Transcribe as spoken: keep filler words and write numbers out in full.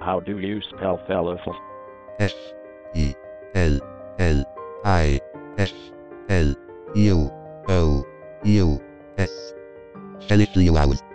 How do you spell fellifluous? F E L L I F L U O U S. Fellifluous.